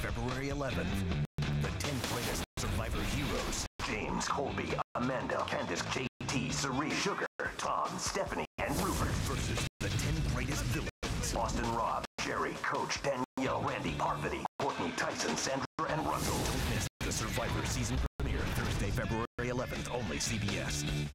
February 11th. The 10 greatest Survivor heroes. James, Colby, Amanda, Candace, JT, Cerie, Sugar, Tom, Stephanie, and Rupert. Versus the 10 greatest villains. Austin, Rob, Jerry, Coach, Danielle, Randy, Parvati, Courtney, Tyson, Sandra, and Russell. Don't miss the Survivor season premiere Thursday, February 11th, only CBS.